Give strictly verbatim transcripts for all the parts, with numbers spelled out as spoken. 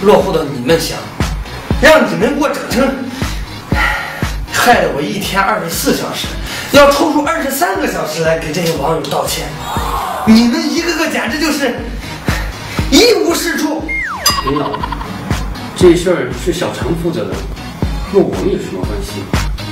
落户到你们乡，让你们给我整成，害得我一天二十四小时要抽出二十三个小时来给这些网友道歉。你们一个个简直就是一无是处。 领导，这事儿是小陈负责的，和我们有什么关系？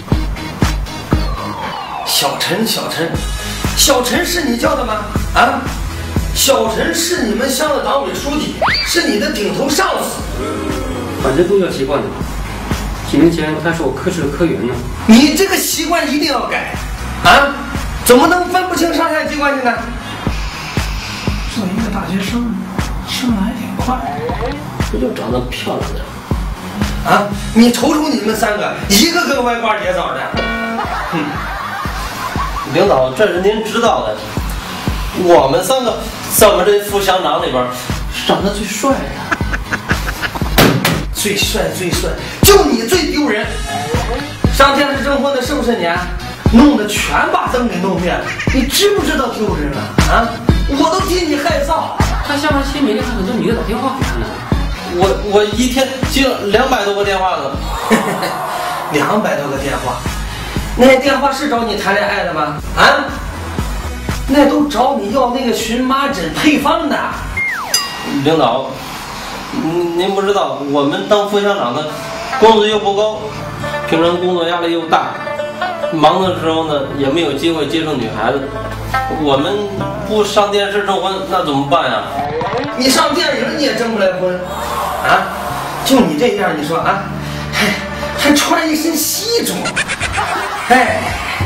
小陈，小陈，小陈是你叫的吗？啊？小陈是你们乡的党委书记，是你的顶头上司。 反正都叫习惯了。几年前他是我科室的科员呢。 你这个习惯一定要改，啊？怎么能分不清上下级关系呢？ 做一个大学生，升的还挺快。 不就长得漂亮的？ 啊！你瞅瞅你们三个，一个个歪瓜裂枣的。哼！ 领导，这是您知道的。我们三个咱们这副乡长里边长得最帅的， 最帅最帅，就你最丢人。上电视征婚的是不是你？弄得全把灯给弄灭了，你知不知道丢人了啊？我都替你害臊。 他下班期每天很多女的打电话给他呢。 我我一天接了两百多个电话呢。 两百多个电话，那些电话是找你谈恋爱的吗？啊？那都找你要那个荨麻疹配方的。 领导，您您不知道，我们当副乡长的工资又不高，平常工作压力又大，忙的时候呢也没有机会接触女孩子。我们不上电视征婚，那怎么办呀？ 你上电影你也征不来婚，啊？就你这样，你说啊，还还穿一身西装，哎。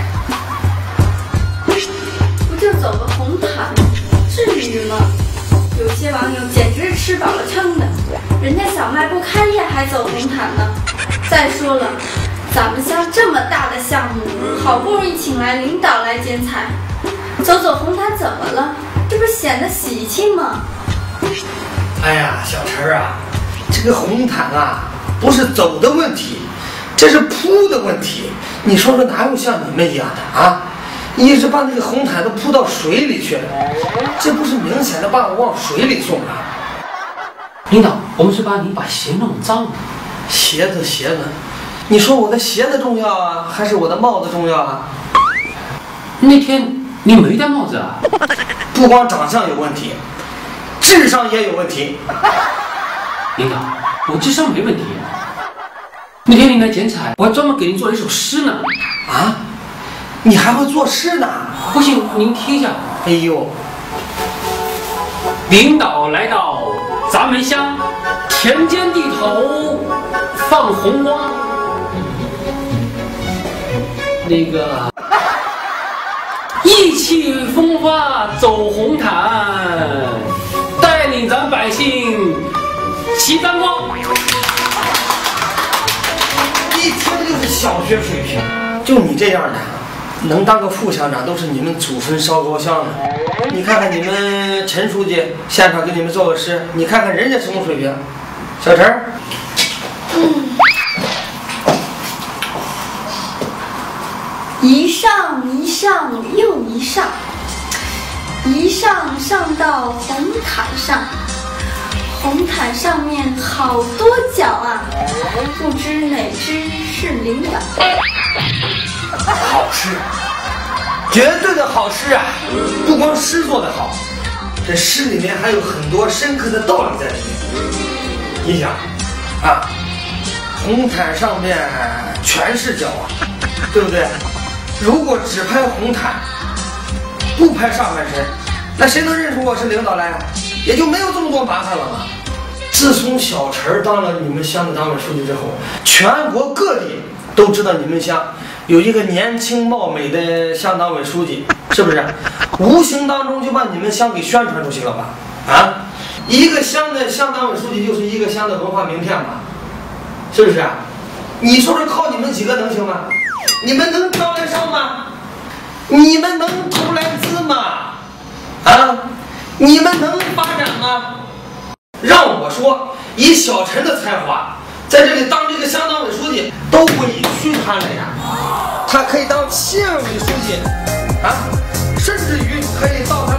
就走个红毯，至于吗？有些网友简直是吃饱了撑的，人家小卖部开业还走红毯呢。再说了，咱们乡这么大的项目，好不容易请来领导来剪彩，走走红毯怎么了？这不显得喜庆吗？ 哎呀，小陈啊，这个红毯啊，不是走的问题，这是铺的问题。你说说，哪有像你们一样的啊？一直把那个红毯都铺到水里去了，这不是明显的把我往水里送了？ 领导，我们是怕您把鞋弄脏了。 鞋子鞋子，你说我的鞋子重要啊，还是我的帽子重要啊？ 那天你没戴帽子啊？ 不光长相有问题，智商也有问题。 领导，我智商没问题。那天您来剪彩，我还专门给您做了一首诗呢。 啊？你还会作诗呢？ 不信您听一下。 哎呦， 领导来到咱们乡，田间地头放红花。那个意气风发走红毯，带领咱百姓齐沾光。 一听就是小学水平，就你这样的。能当个副乡长都是你们祖坟烧高香的。你看看你们陈书记现场给你们做个诗，你看看人家什么水平。小陈儿， 嗯，一上一上又一上，一上上到红毯上，红毯上面好多角啊，不知哪只是领导。 好诗，绝对的好诗啊！不光诗做得好，这诗里面还有很多深刻的道理在里面。你想啊，红毯上面全是角啊，对不对？如果只拍红毯，不拍上半身，那谁能认出我是领导来？也就没有这么多麻烦了嘛。自从小陈当了你们乡的党委书记之后，全国各地都知道你们乡有一个年轻貌美的乡党委书记，是不是？无形当中就把你们乡给宣传出去了吧？啊，一个乡的乡党委书记就是一个乡的文化名片嘛，是不是啊？你说说靠你们几个能行吗？你们能招来上吗？你们能投来资吗？啊，你们能发展吗？让我说，以小陈的才华，在这里当这个乡党委书记都委屈他了呀。他可以当县委书记啊，甚至于可以到他